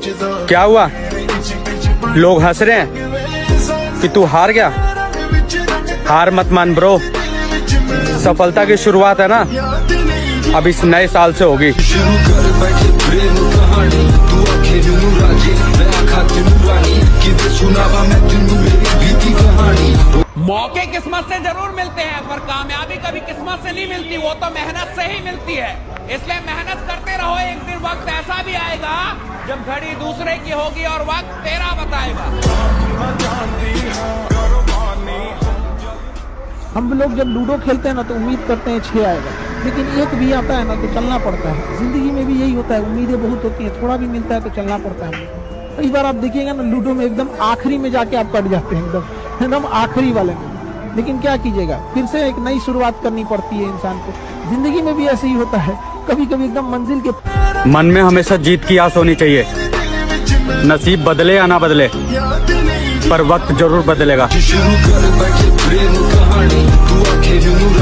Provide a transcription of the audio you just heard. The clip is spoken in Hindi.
क्या हुआ? लोग हंस रहे हैं कि तू हार गया। हार मत मान ब्रो, सफलता की शुरुआत है ना अब इस नए साल से होगी। मौके किस्मत से जरूर मिलते हैं, पर कामयाबी कभी किस्मत से नहीं मिलती, वो तो मेहनत से ही मिलती है। इसलिए मेहनत करते रहो, एक दिन वक्त ऐसा भी आएगा जब घड़ी दूसरे की होगी और वक्त तेरा बताएगा। हम लोग जब लूडो खेलते हैं ना तो उम्मीद करते हैं 6 आएगा, लेकिन एक भी आता है ना तो चलना पड़ता है। जिंदगी में भी यही होता है, उम्मीदें बहुत होती हैं, थोड़ा भी मिलता है तो चलना पड़ता है। कई बार आप देखिएगा ना लूडो में एकदम आखिरी में जाके आप कट जाते हैं, एकदम आखिरी वाले में। लेकिन क्या कीजिएगा, फिर से एक नई शुरुआत करनी पड़ती है इंसान को। जिंदगी में भी ऐसे ही होता है, कभी कभी एकदम मंजिल के मन में हमेशा जीत की आस होनी चाहिए। नसीब बदले या ना बदले, पर वक्त जरूर बदलेगा।